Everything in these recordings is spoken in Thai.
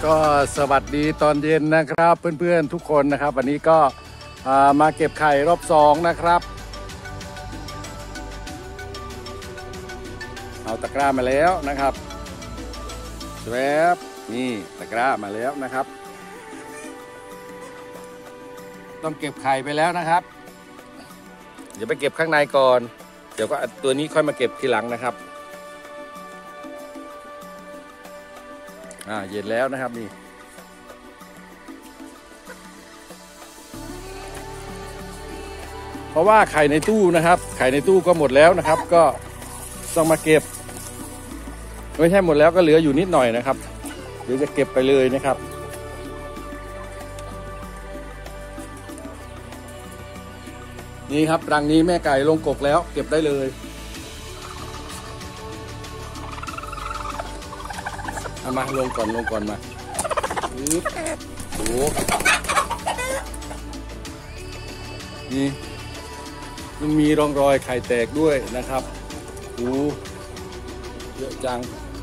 ก็สวัสดีตอนเย็นนะครับเพื่อนๆทุกคนนะครับวันนี้ก็มาเก็บไข่รอบสองนะครับเอาตะกร้ามาแล้วนะครับแวบนี่ตะกร้ามาแล้วนะครับต้องเก็บไข่ไปแล้วนะครับเดี๋ยวไปเก็บข้างในก่อนเดี๋ยวก็ตัวนี้ค่อยมาเก็บทีหลังนะครับเย็นแล้วนะครับนี่เพราะว่าไข่ในตู้นะครับไข่ในตู้ก็หมดแล้วนะครับก็ต้องมาเก็บไม่ใช่หมดแล้วก็เหลืออยู่นิดหน่อยนะครับเดี๋ยวจะเก็บไปเลยนะครับนี่ครับรังนี้แม่ไก่ลงกกแล้วเก็บได้เลยเอามาลงก่อนมาโอ้นี่มันมีร่องรอยไข่แตกด้วยนะครับโอ้เยอะจัง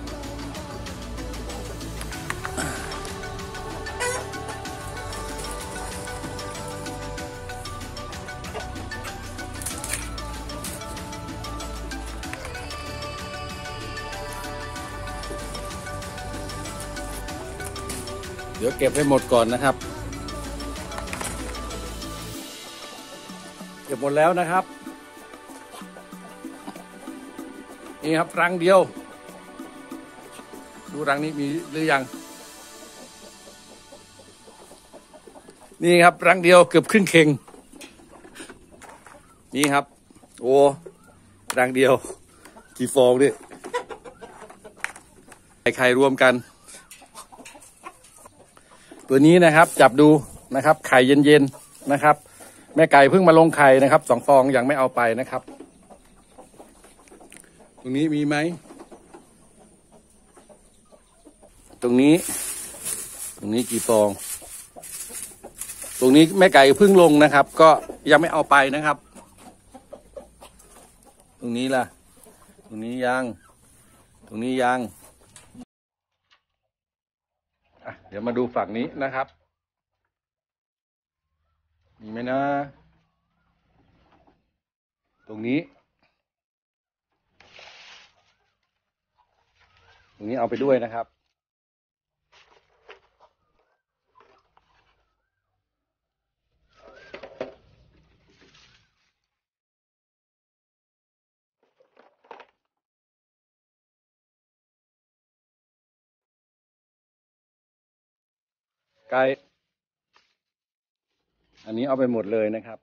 เดี๋ยวเก็บให้หมดก่อนนะครับเก็บหมดแล้วนะครับนี่ครับรังเดียวดูรังนี้มีหรือยังนี่ครับรังเดียวเกือบครึ่งเข่งนี่ครับโอ้รังเดียวกี่ฟองดิไข่รวมกันตัวนี้นะครับจับดูนะครับไข่เย็นๆนะครับแม่ไก่เพิ่งมาลงไข่นะครับ2 ฟองยังไม่เอาไปนะครับตรงนี้มีไหมตรงนี้กี่ฟองตรงนี้แม่ไก่เพิ่งลงนะครับก็ยังไม่เอาไปนะครับตรงนี้ล่ะตรงนี้ยังเดี๋ยวมาดูฝั่งนี้นะครับมีไหมนะตรงนี้เอาไปด้วยนะครับไก่อันนี้เอาไปหมดเลยนะครับ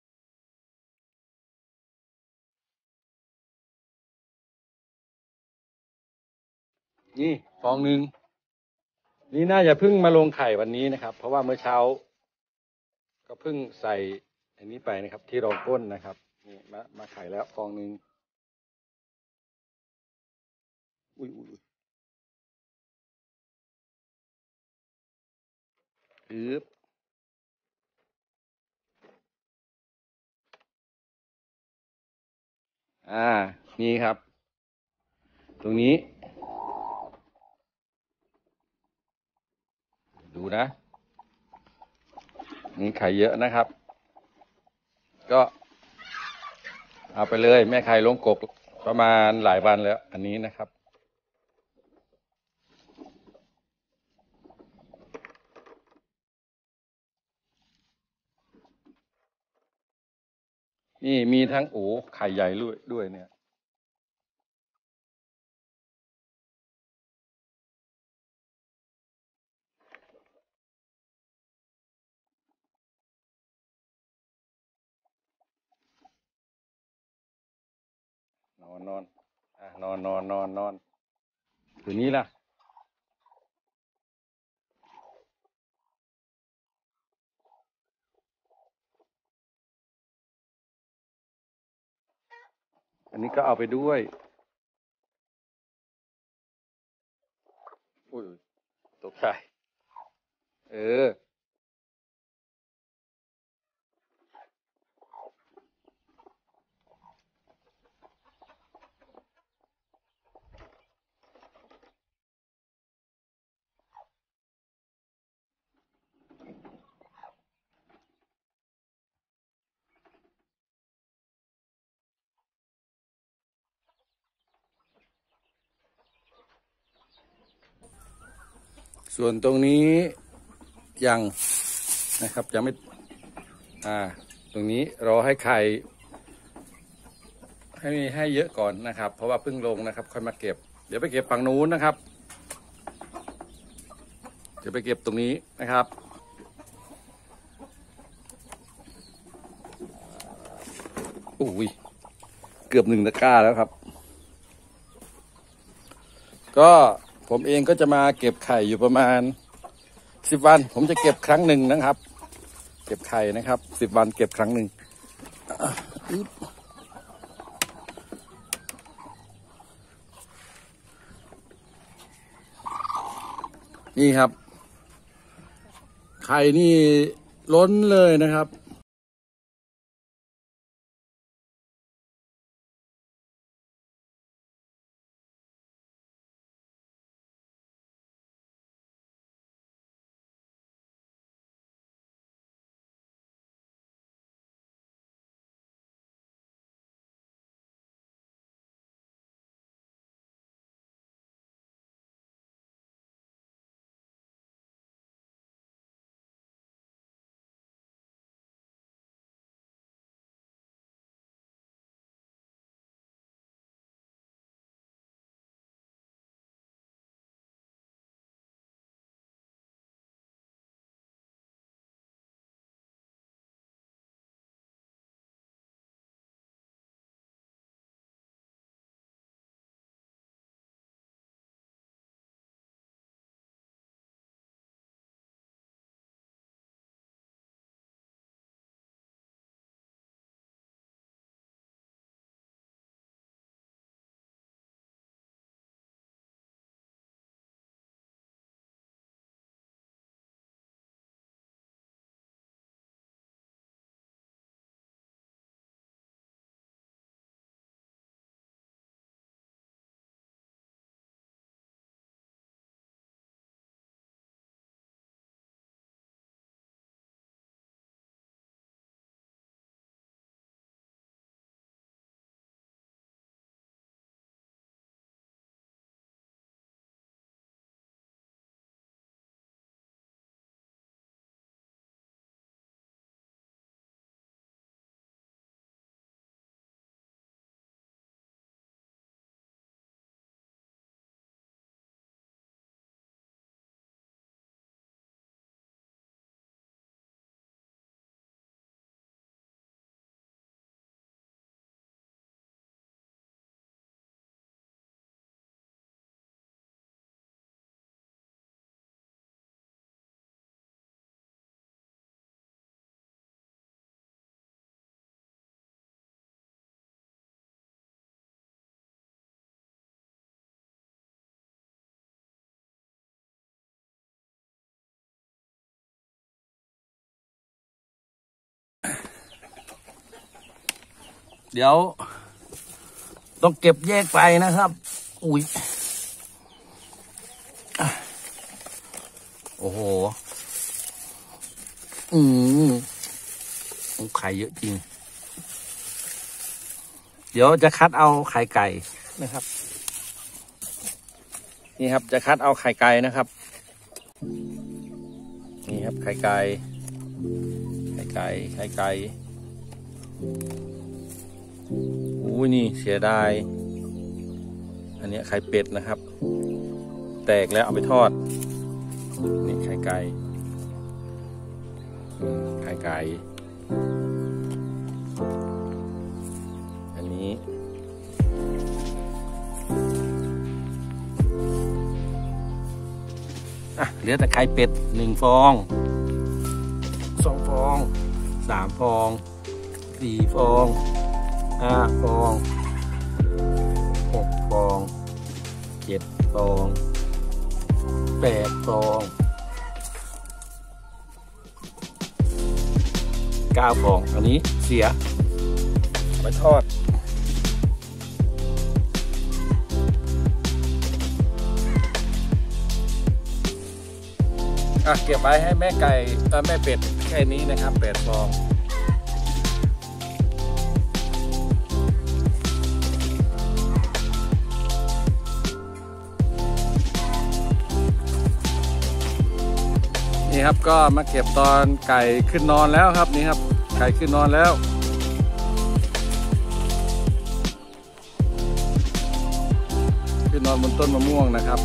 นี่ฟองหนึ่งนี่น่าจะเพิ่งมาลงไข่วันนี้นะครับเพราะว่าเมื่อเช้าก็เพิ่งใส่อันนี้ไปนะครับที่รองก้นนะครับนี่มาไข่แล้วฟองหนึ่งอุ้ยปึ๊บนี่ครับตรงนี้ดูนะนี่ไข่เยอะนะครับก็เอาไปเลยแม่ไข่ลงกกประมาณหลายวันแล้วอันนี้นะครับนี่มีทั้งไข่ใหญ่ด้วยเนี่ยนอนตัวนี้ล่ะอันนี้ก็เอาไปด้วยอุ้ยตกใจเออส่วนตรงนี้ยังนะครับยังไม่ตรงนี้รอให้ไข่ให้เยอะก่อนนะครับ เพราะว่าเพิ่งลงนะครับค่อยมาเก็บเดี๋ยวไปเก็บฝั่งนู้นนะครับเดี๋ยวไปเก็บตรงนี้นะครับอุ้ยเกือบ1 ตะกร้าแล้วครับก็ผมเองก็จะมาเก็บไข่อยู่ประมาณ10 วันผมจะเก็บครั้งหนึ่งนะครับเก็บไข่นะครับ10 วันเก็บครั้งหนึ่งนี่ครับไข่นี่ล้นเลยนะครับเดี๋ยวต้องเก็บแยกไปนะครับอุ้ยโอ้โหไข่เยอะจริงเดี๋ยวจะคัดเอาไข่ไก่นะครับนี่ครับจะคัดเอาไข่ไก่นะครับนี่ครับไข่ไก่อุ้ยนี่เสียดายอันนี้ไข่เป็ดนะครับแตกแล้วเอาไปทอดนี่ไข่ไก่อันนี้เหลือแต่ไข่เป็ด1 ฟอง2 ฟอง3 ฟอง4 ฟอง5 ฟอง6 ฟอง7 ฟอง8 ฟอง9 ฟองอันนี้เสียไปทอดเก็บไว้ให้แม่ไก่แม่เป็ดแค่นี้นะครับ8 ฟองนี่ครับก็มาเก็บตอนไก่ขึ้นนอนแล้วครับนี่ครับไก่ขึ้นนอนแล้วขึ้นนอนบนต้นมะม่วงนะครับ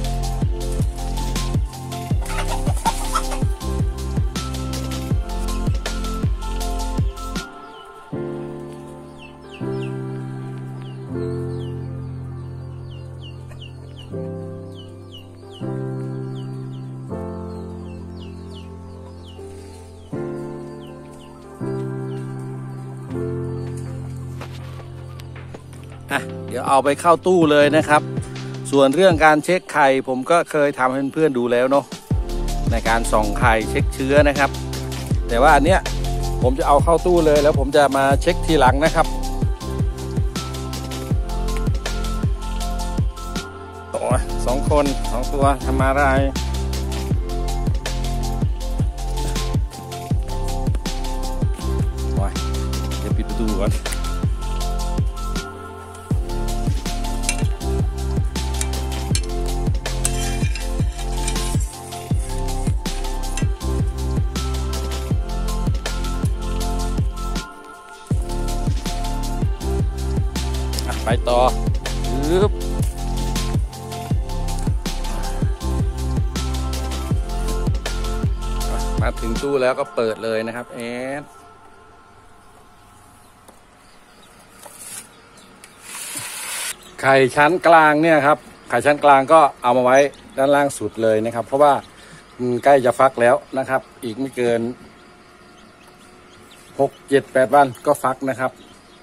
เดี๋ยวเอาไปเข้าตู้เลยนะครับส่วนเรื่องการเช็คไข่ผมก็เคยทำให้เพื่อนๆดูแล้วเนาะในการส่องไข่เช็คเชื้อนะครับแต่ว่าอันเนี้ยผมจะเอาเข้าตู้เลยแล้วผมจะมาเช็คทีหลังนะครับโอ้ย2 คน2 ตัวทำอะไรโอ้ยเดี๋ยวปิดประตูก่อนไปต่อมาถึงตู้แล้วก็เปิดเลยนะครับไข่ชั้นกลางเนี่ยครับไข่ชั้นกลางก็เอามาไว้ด้านล่างสุดเลยนะครับเพราะว่าใกล้จะฟักแล้วนะครับอีกไม่เกิน6 7 8 วันก็ฟักนะครับ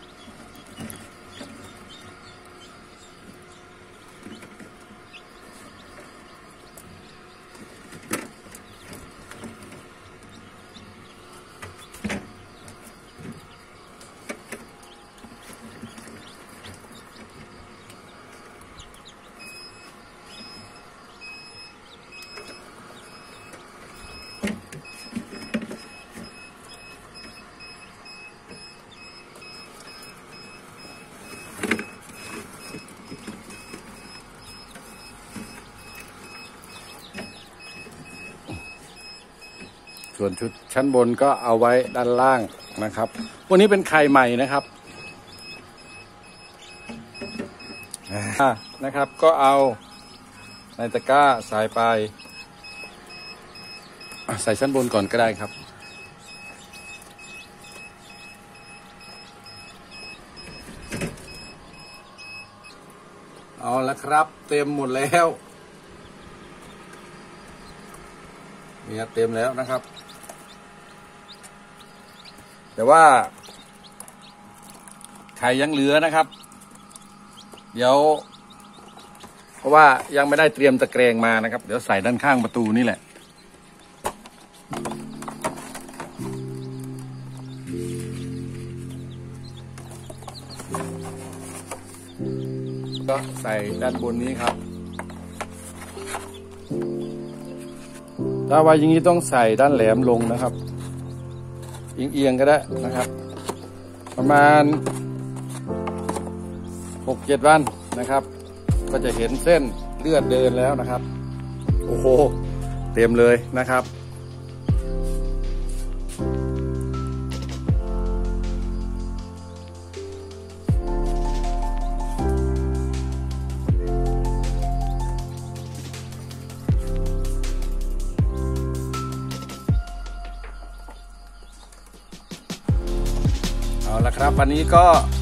ส่วนชุดชั้นบนก็เอาไว้ด้านล่างนะครับวันนี้เป็นไข่ใหม่นะครับนะครับก็เอาในตะกร้าใส่ไปใส่ชั้นบนก่อนก็ได้ครับเอาละครับเต็มหมดแล้วเนี่ยเต็มแล้วนะครับแต่ว่าไข่ยังเหลือนะครับเดี๋ยวเพราะว่ายังไม่ได้เตรียมตะแกรงมานะครับเดี๋ยวใส่ด้านข้างประตูนี่แหละก็ใส่ด้านบนนี้ครับถ้าว่าอย่างนี้ต้องใส่ด้านแหลมลงนะครับเอียงๆก็ได้นะครับประมาณ6-7 วันนะครับก็จะเห็นเส้นเลือดเดินแล้วนะครับโอ้โหเต็มเลยนะครับเอาละครับวันนี้ก็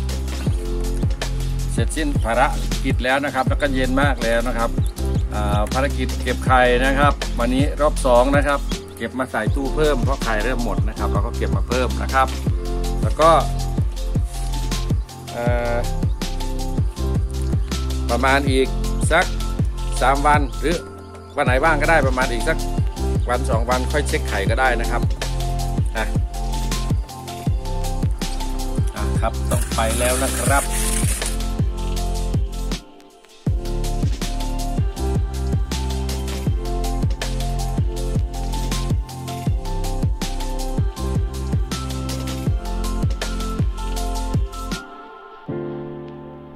เสร็จสิ้นภารกิจแล้วนะครับแล้วก็เย็นมากแล้วนะครับภารกิจเก็บไข่นะครับวันนี้รอบ2นะครับเก็บมาใส่ตู้เพิ่มเพราะไข่เริ่มหมดนะครับเราก็เก็บมาเพิ่มนะครับแล้วก็ประมาณอีกสัก3 วันหรือวันไหนบ้างก็ได้ประมาณอีกสักวัน2 วันค่อยเช็คไข่ก็ได้นะครับครับต้องไปแล้วนะครับ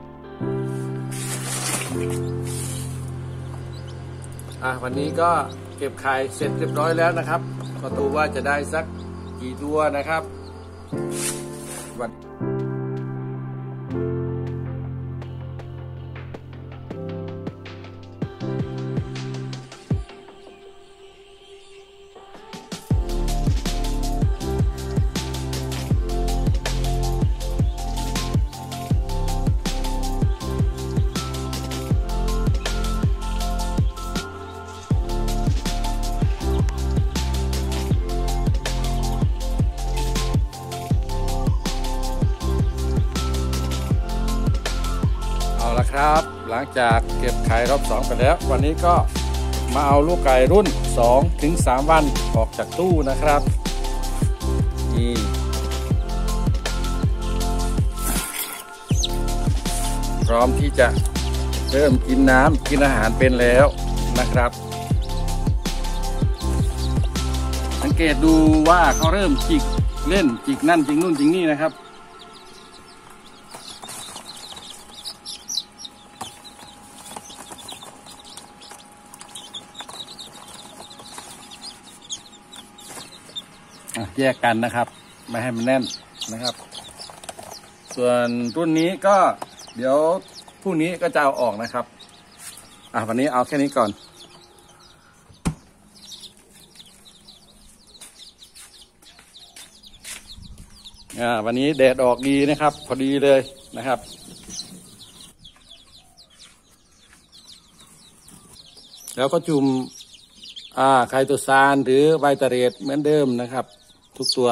วันนี้ก็เก็บไข่เสร็จเรียบร้อยแล้วนะครับก็ดูว่าจะได้สักกี่ตัวนะครับวันครับหลังจากเก็บไข่รอบ2ไปแล้ววันนี้ก็มาเอาลูกไก่รุ่น2 ถึง 3 วันออกจากตู้นะครับนี่พร้อมที่จะเริ่มกินน้ำกินอาหารเป็นแล้วนะครับสังเกตดูว่าเขาเริ่มจิกเล่นจิกนั่นจิกนู่นจิกนี่นะครับแยกกันนะครับไม่ให้มันแน่นนะครับส่วนรุ่นนี้ก็เดี๋ยวพรุ่งนี้ก็จะเอาออกนะครับวันนี้เอาแค่นี้ก่อนวันนี้แดดออกดีนะครับพอดีเลยนะครับแล้วก็จุ่มไคโตซานหรือไวตาเรตเหมือนเดิมนะครับทุกตัว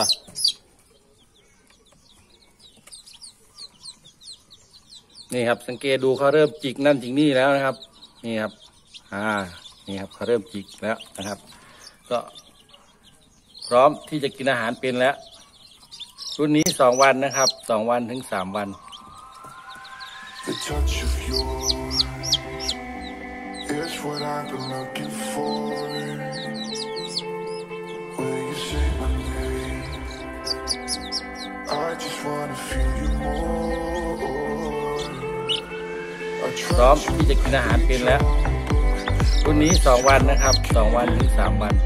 นี่ครับสังเกตดูเขาเริ่มจิกนั่นจิกนี่แล้วนะครับนี่ครับนี่ครับเขาเริ่มจิกแล้วนะครับก็พร้อมที่จะกินอาหารเป็นแล้วรุ่นนี้2 วันนะครับ2 วันถึง 3 วันIt's what I've been looking for. Will you say my name? I just wanna feel you more. พร้อมที่จะกินอาหารเป็นแล้วรุ่นนี้2 วันนะครับ2 วันถึง 3 วัน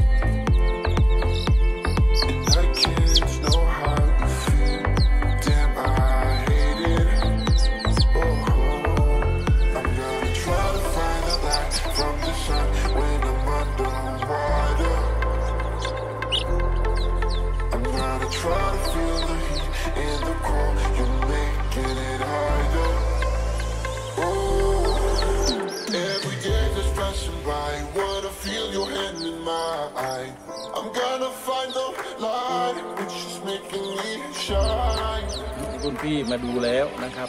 คุณพี่มาดูแล้วนะครับ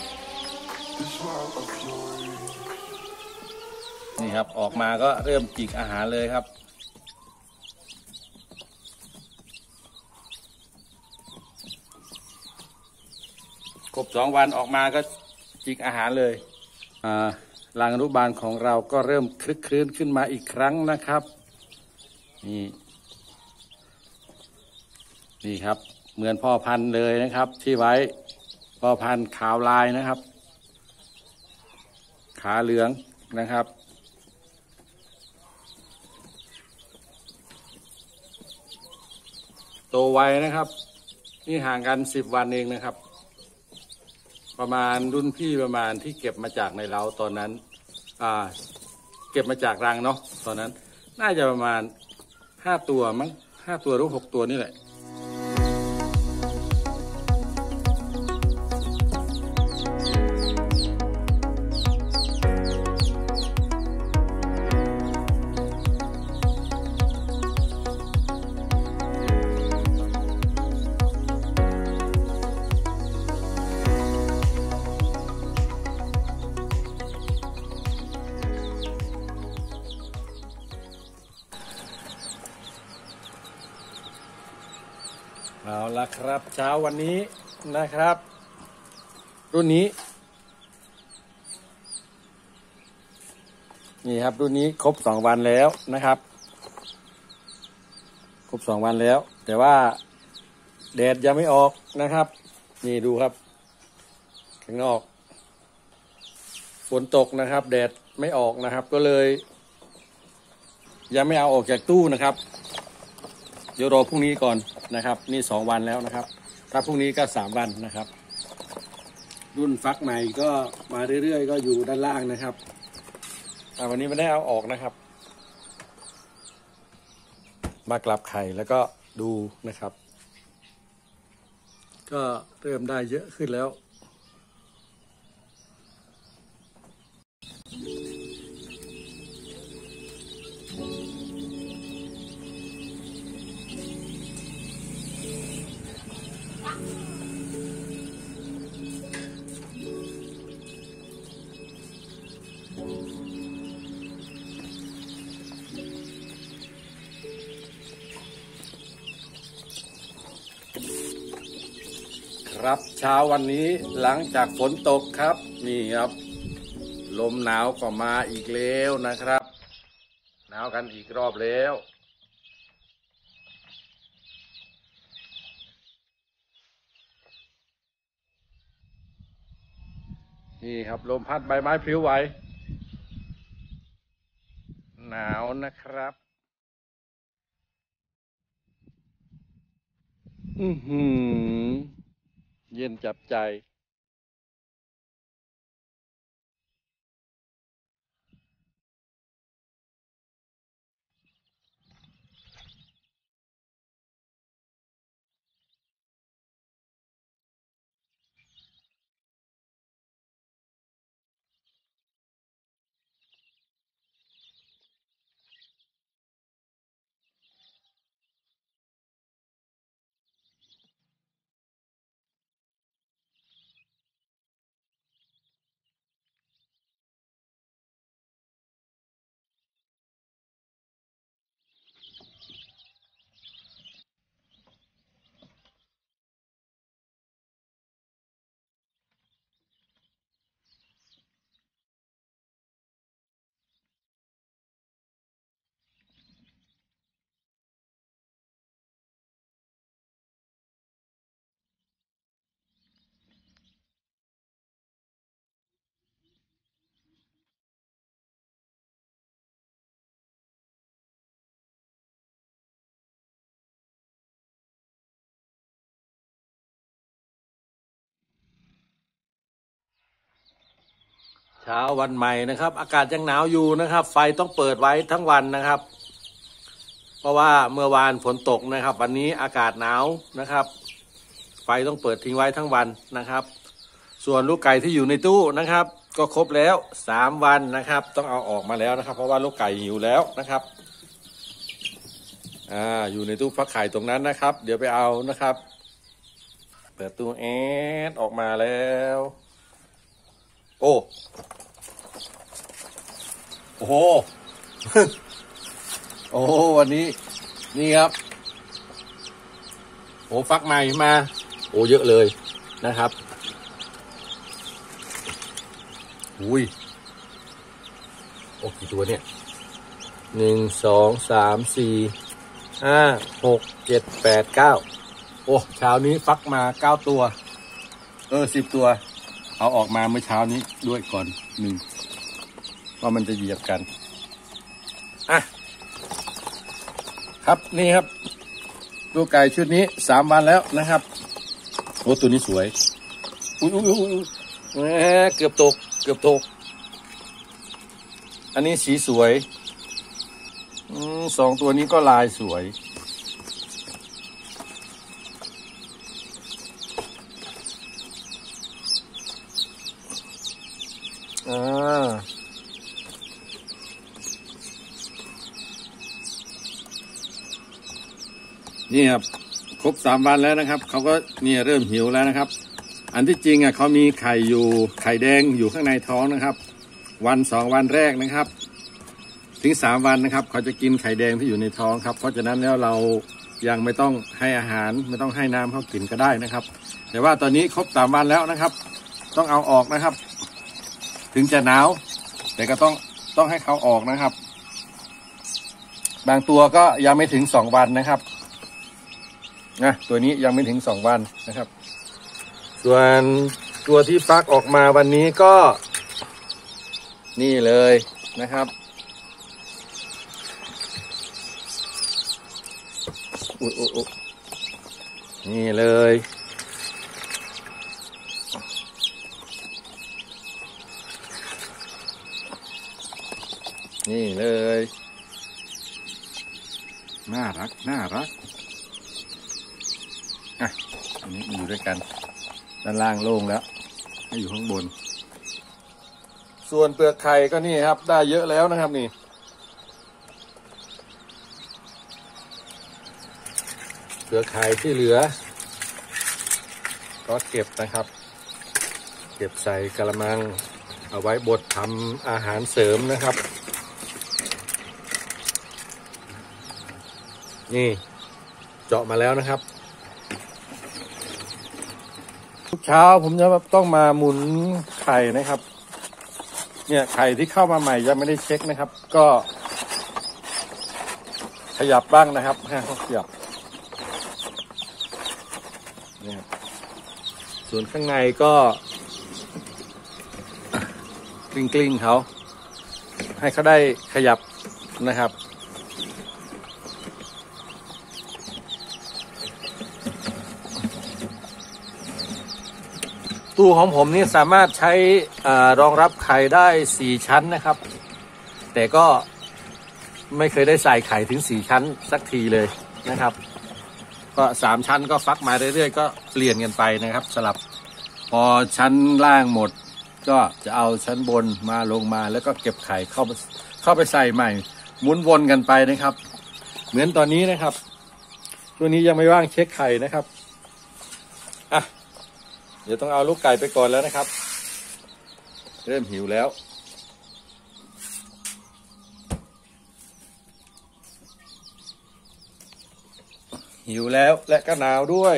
นี่ครับออกมาก็เริ่มจิกอาหารเลยครับครบ2 วันออกมาก็จิกอาหารเลยรังอนุบาลของเราก็เริ่มคลึกคลื้นขึ้นมาอีกครั้งนะครับนี่ครับเหมือนพ่อพันธุ์เลยนะครับที่ไว้พ่อพันธุ์ขาวลายนะครับขาเหลืองนะครับโตไวนะครับนี่ห่างกัน10 วันเองนะครับประมาณรุ่นพี่ประมาณที่เก็บมาจากในเล้าตอนนั้นเก็บมาจากรังเนาะตอนนั้นน่าจะประมาณ5 ตัวมั้ง5 ตัวหรือ6 ตัวนี่แหละเอาละครับเช้าวันนี้นะครับรุ่นนี้นี่ครับรุ่นนี้ครบ2 วันแล้วนะครับครบ2 วันแล้วแต่ว่าแดดยังไม่ออกนะครับนี่ดูครับข้างนอกฝนตกนะครับแดดไม่ออกนะครับก็เลยยังไม่เอาออกจากตู้นะครับเดี๋ยวรอพรุ่งนี้ก่อนนะครับนี่2 วันแล้วนะครับถ้าพรุ่งนี้ก็3 วันนะครับรุ่นฟักใหม่ก็มาเรื่อยๆก็อยู่ด้านล่างนะครับวันนี้ไม่ได้เอาออกนะครับมากลับไข่แล้วก็ดูนะครับก็เริ่มได้เยอะขึ้นแล้วครับเช้าวันนี้หลังจากฝนตกครับนี่ครับลมหนาวก็มาอีกแล้วนะครับหนาวกันอีกรอบแล้วนี่ครับลมพัดใบไม้พลิ้วไหวหนาวนะครับเย็นจับใจเช้าวันใหม่นะครับอากาศยังหนาวอยู่นะครับไฟต้องเปิดไว้ทั้งวันนะครับเพราะว่าเมื่อวานฝนตกนะครับวันนี้อากาศหนาวนะครับไฟต้องเปิดทิ้งไว้ทั้งวันนะครับส่วนลูกไก่ที่อยู่ในตู้นะครับก็ครบแล้ว3 วันนะครับต้องเอาออกมาแล้วนะครับเพราะว่าลูกไก่หิวแล้วนะครับอยู่ในตู้ฟักไข่ตรงนั้นนะครับเดี๋ยวไปเอานะครับเปิดตู้ออกมาแล้วโอ้โห โอ้วันนี้นี่ครับโอ้ฟักใหม่มาโอ้เยอะเลยนะครับอุ้ยโอ้กี่ตัวเนี่ย1 2 3 4 5 6 7 8 9โอ้เช้านี้ฟักมา9 ตัว10 ตัวเอาออกมาเมื่อเช้านี้ด้วยก่อน1ว่ามันจะเหยียบกันครับนี่ครับตัวไก่ชุดนี้3 วันแล้วนะครับโอ้ตัวนี้สวยอุ้ยเกือบตกอันนี้สีสวย2 ตัวนี้ก็ลายสวยนี่ครับครบ3 วันแล้วนะครับเขาก็เนี่ยเริ่มหิวแล้วนะครับอันที่จริงเขามีไข่แดงอยู่ข้างในท้องนะครับวัน2 วันแรกนะครับถึง3 วันนะครับเขาจะกินไข่แดงที่อยู่ในท้องครับเพราะฉะนั้นแล้วเรายังไม่ต้องให้อาหารไม่ต้องให้น้ำเขากินก็ได้นะครับแต่ว่าตอนนี้ครบ3 วันแล้วนะครับต้องเอาออกนะครับถึงจะหนาวแต่ก็ต้องให้เขาออกนะครับบางตัวก็ยังไม่ถึง2 วันนะครับตัวนี้ยังไม่ถึง2 วันนะครับส่วนตัวที่ฟักออกมาวันนี้ก็นี่เลยนะครับอุ๊ยนี่เลยนี่เลยน่ารักน่ารักอ่ะอันนี้อยู่ด้วยกันด้านล่างโล่งแล้วให้อยู่ข้างบนส่วนเปลือกไข่ก็นี่ครับได้เยอะแล้วนะครับนี่เปลือกไข่ที่เหลือก็เก็บนะครับเก็บใส่กระมังเอาไว้บดทำอาหารเสริมนะครับนี่เจาะมาแล้วนะครับทุกเช้าผมจะต้องมาหมุนไข่นะครับเนี่ยไข่ที่เข้ามาใหม่ยังไม่ได้เช็คนะครับก็ขยับบ้างนะครับขยับเนี่ยส่วนข้างในก็กลิ้งเขาให้เขาได้ขยับนะครับตู้ของผมนี่สามารถใช้รองรับไข่ได้4ชั้นนะครับแต่ก็ไม่เคยได้ใส่ไข่ถึง4ชั้นสักทีเลยนะครับก็3ชั้นก็ฟักมาเรื่อยๆก็เปลี่ยนกันไปนะครับสลับพอชั้นล่างหมดก็จะเอาชั้นบนมาลงมาแล้วก็เก็บไข่เข้าไปใส่ใหม่หมุนวนกันไปนะครับเหมือนตอนนี้นะครับตัวนี้ยังไม่ว่างเช็คไข่นะครับอ่ะเดี๋ยวต้องเอาลูกไก่ไปก่อนแล้วนะครับเริ่มหิวแล้วหิวแล้วและก็หนาวด้วย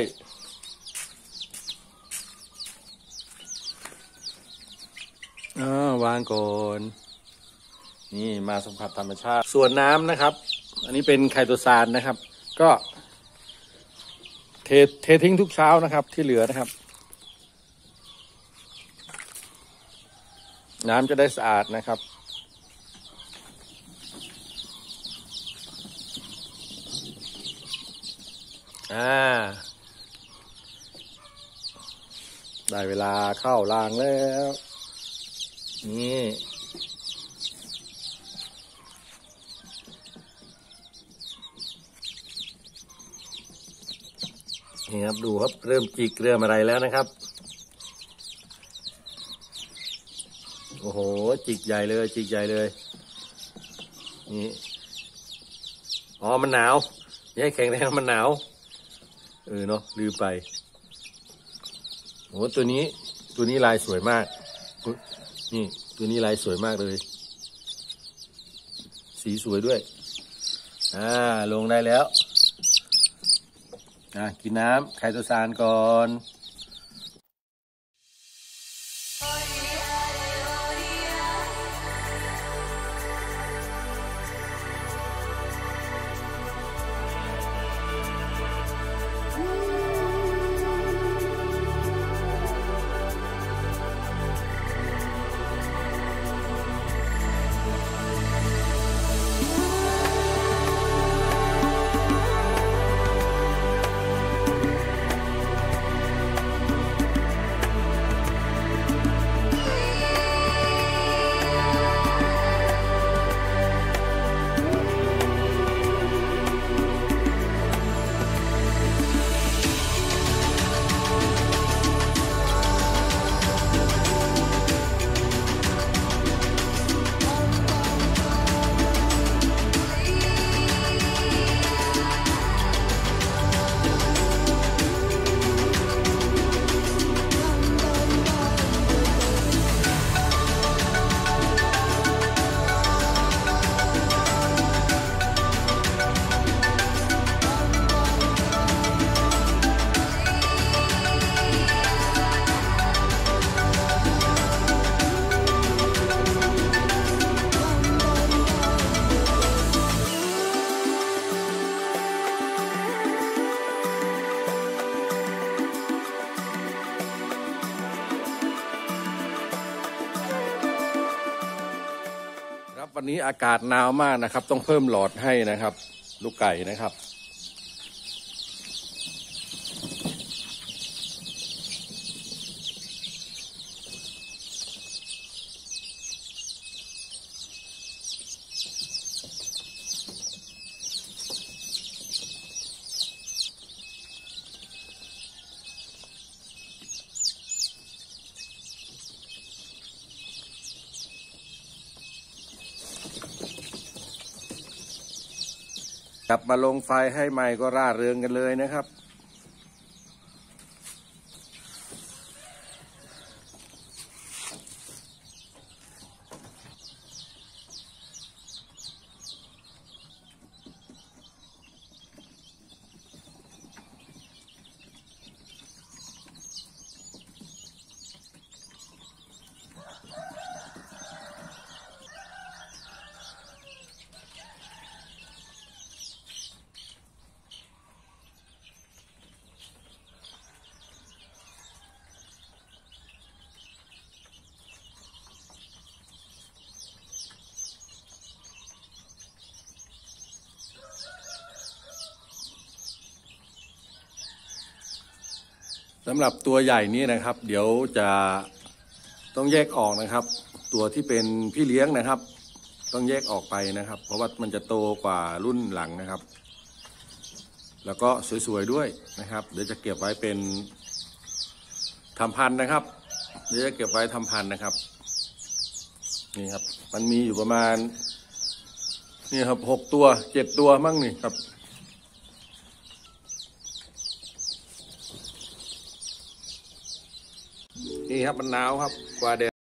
วางก่อนนี่มาสัมผัสธรรมชาติส่วนน้ำนะครับอันนี้เป็นไคโตซานนะครับก็เททิ้งทุกเช้านะครับที่เหลือนะครับน้ำจะได้สะอาดนะครับได้เวลาเข้าล้างแล้วนี่ครับดูครับเริ่มจิกเริ่มอะไรแล้วนะครับโอ้โหจิกใหญ่เลยจิกใหญ่เลยนี่อ๋อมันหนาวอย่าให้แข็งแรงมันหนาวเนาะลืมไปโอ้ตัวนี้ลายสวยมากนี่ตัวนี้ลายสวยมากเลยสีสวยด้วยลงได้แล้วกินน้ำไคโตซานก่อนวันนี้อากาศหนาวมากนะครับต้องเพิ่มหลอดให้นะครับลูกไก่นะครับกลับมาลงไฟให้ใหม่ก็ร่าเริงกันเลยนะครับสำหรับตัวใหญ่นี้นะครับเดี๋ยวจะต้องแยกออกนะครับตัวที่เป็นพี่เลี้ยงนะครับต้องแยกออกไปนะครับเพราะว่ามันจะโตกว่ารุ่นหลังนะครับแล้วก็สวยๆด้วยนะครับเดี๋ยวจะเก็บไว้เป็นทำพันธุ์นะครับเดี๋ยวจะเก็บไว้ทำพันธุ์นะครับนี่ครับมันมีอยู่ประมาณนี่ครับ6 ตัว 7 ตัวมั่งนี่ครับนี่ครับมันหนาวครับกว่าแดด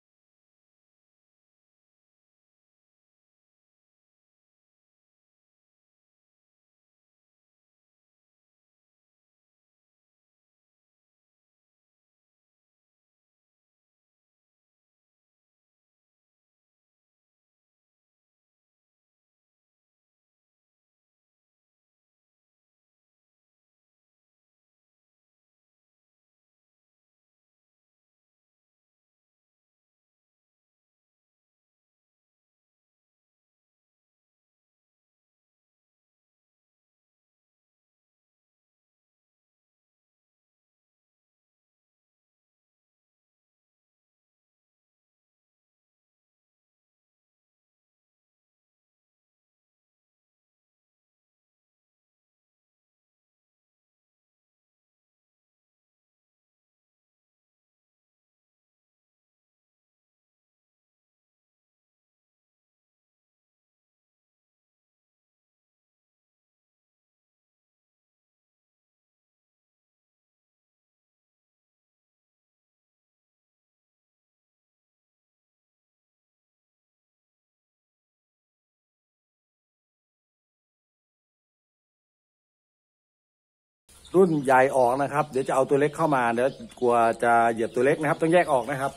รุ่นใหญ่ออกนะครับเดี๋ยวจะเอาตัวเล็กเข้ามาเดี๋ยวกลัวจะเหยียบตัวเล็กนะครับต้องแยกออกนะครับ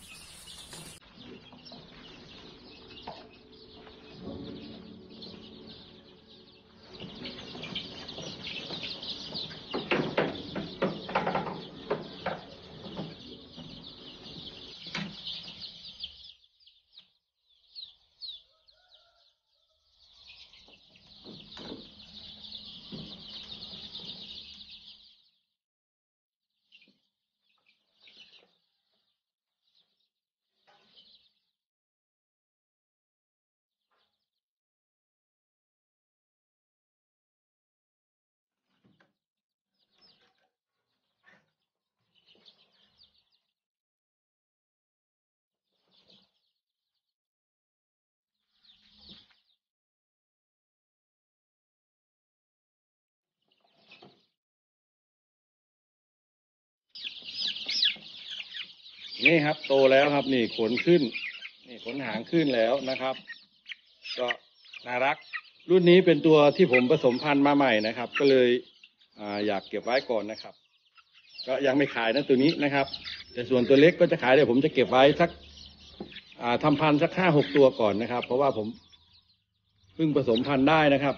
นี่ครับโตแล้วครับนี่ขนขึ้นนี่ขนหางขึ้นแล้วนะครับก็น่ารักรุ่นนี้เป็นตัวที่ผมผสมพันธุ์มาใหม่นะครับก็เลยอยากเก็บไว้ก่อนนะครับก็ยังไม่ขายนะตัวนี้นะครับแต่ส่วนตัวเล็กก็จะขายเดี๋ยวผมจะเก็บไว้สักทำพันธุ์สัก5-6 ตัวก่อนนะครับเพราะว่าผมเพิ่งผสมพันธุ์ได้นะครับ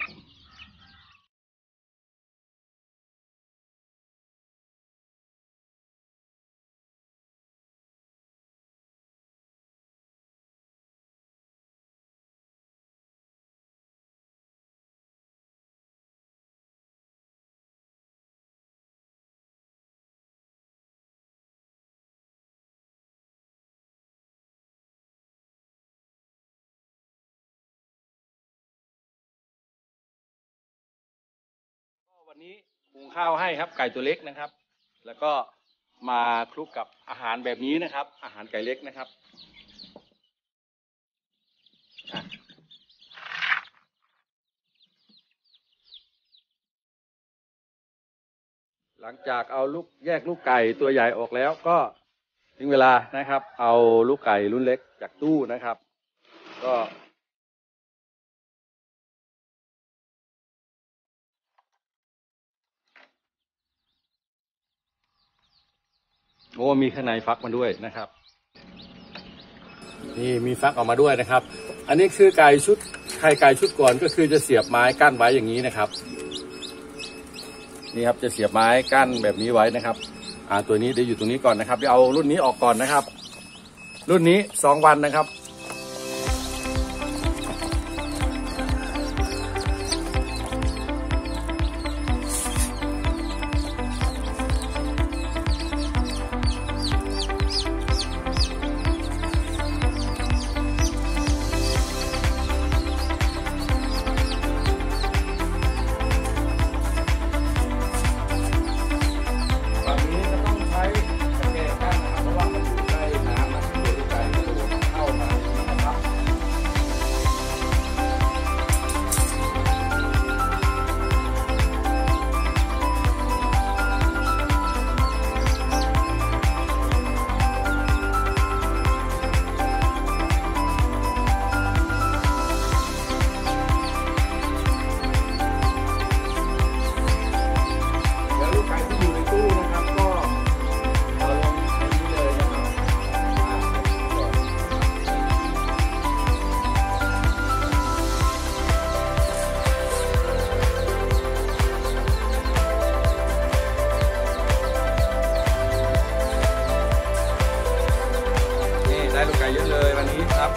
วันนี้หุงข้าวให้ครับไก่ตัวเล็กนะครับแล้วก็มาคลุกกับอาหารแบบนี้นะครับอาหารไก่เล็กนะครับหลังจากเอาแยกลูกไก่ตัวใหญ่ออกแล้วก็ถึงเวลานะครับ เอาลูกไก่รุ่นเล็กจากตู้นะครับก็โอ้มีข้างในฟักมาด้วยนะครับนี่มีฟักออกมาด้วยนะครับอันนี้คือไก่ชุดไข่ไก่ชุดก่อนก็คือจะเสียบไม้กั้นไว้อย่างนี้นะครับนี่ครับจะเสียบไม้กั้นแบบนี้ไว้นะครับตัวนี้เดี๋ยวอยู่ตรงนี้ก่อนนะครับเดี๋ยวเอารุ่นนี้ออกก่อนนะครับรุ่นนี้2 วันนะครับได้ลูกไก่เยอะเลยวันนี้ครับ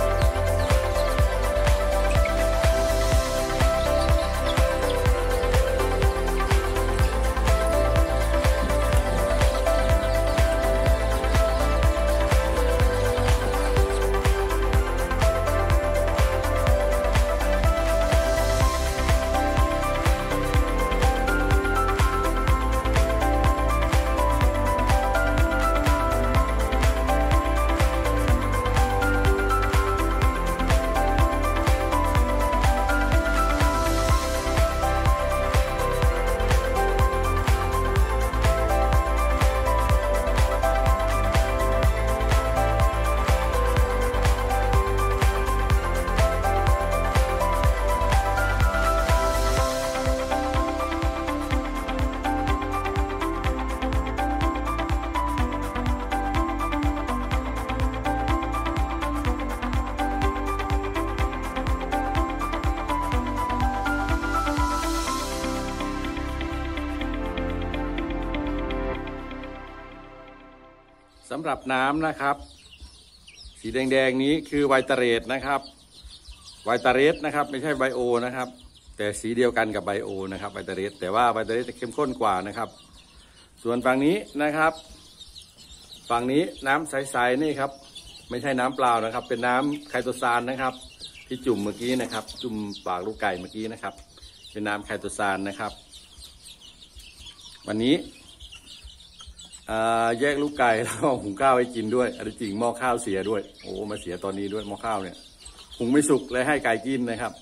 สำหรับน้ำนะครับสีแดงๆนี้คือไวตาเรตนะครับไวตาเรตนะครับไม่ใช่ไบโอนะครับแต่สีเดียวกันกับไบโอนะครับไวตาเรตแต่ว่าไวตาเรตจะเข้มข้นกว่านะครับส่วนฝั่งนี้นะครับฝั่งนี้น้ำใสๆนี่ครับไม่ใช่น้ำเปล่านะครับเป็นน้ำไคโตซานนะครับที่จุ่มเมื่อกี้นะครับจุ่มปากลูกไก่เมื่อกี้นะครับเป็นน้ำไคโตซานนะครับวันนี้แยกลูกไก่แล้วหุงข้าวให้กินด้วยอันจริงหม้อข้าวเสียด้วยโอ้มาเสียตอนนี้ด้วยหม้อข้าวเนี่ยหุงไม่สุกเลยให้ไก่กินนะครับ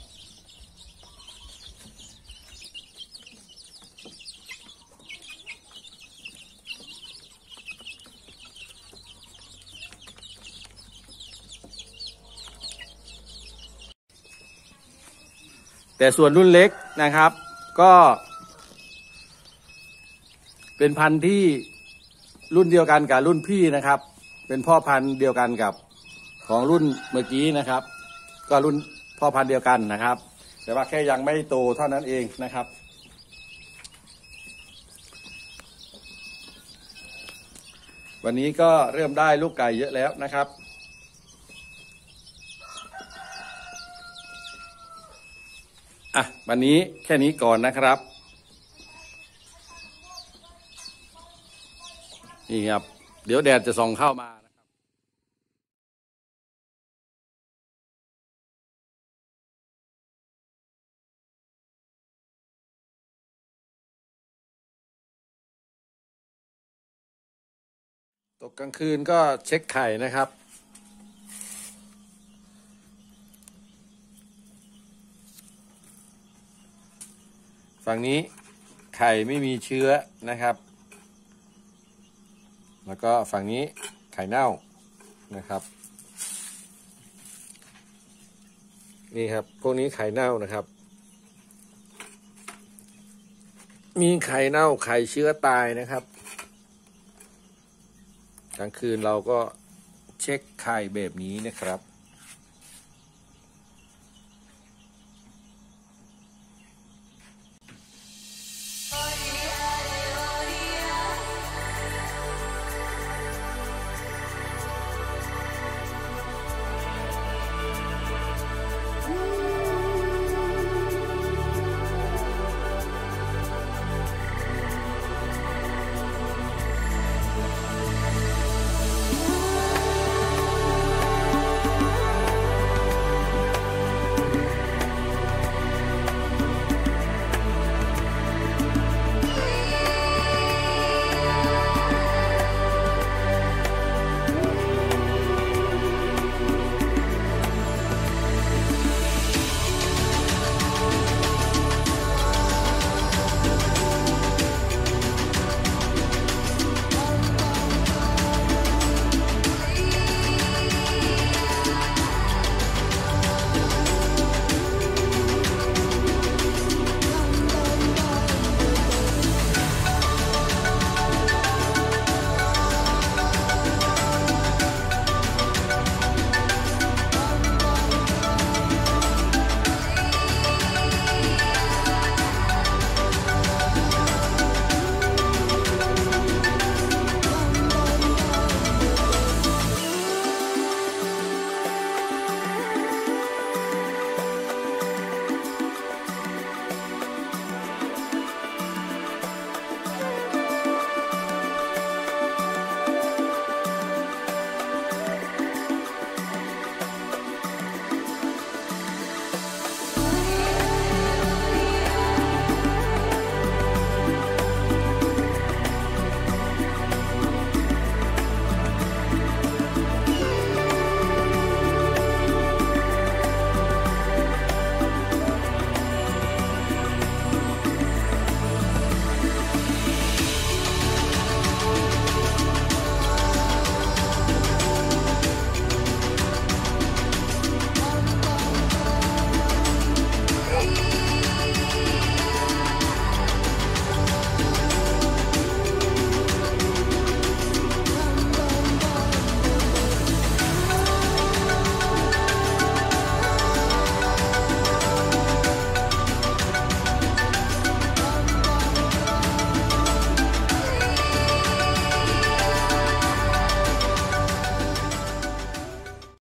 แต่ส่วนรุ่นเล็กนะครับก็เป็นพันธุ์ที่รุ่นเดียวกันกับรุ่นพี่นะครับเป็นพ่อพันธุ์เดียวกันกับของรุ่นเมื่อกี้นะครับก็รุ่นพ่อพันธุ์เดียวกันนะครับแต่ว่าแค่ยังไม่โตเท่านั้นเองนะครับวันนี้ก็เริ่มได้ลูกไก่เยอะแล้วนะครับวันนี้แค่นี้ก่อนนะครับนี่ครับเดี๋ยวแดดจะส่องเข้ามานะครับตกกลางคืนก็เช็คไข่นะครับฝั่งนี้ไข่ไม่มีเชื้อนะครับแล้วก็ฝั่งนี้ไข่เน่านะครับ นี่ครับพวกนี้ไข่เน่านะครับ มีไข่เน่าไข่เชื้อตายนะครับกลางคืนเราก็เช็คไข่แบบนี้นะครับ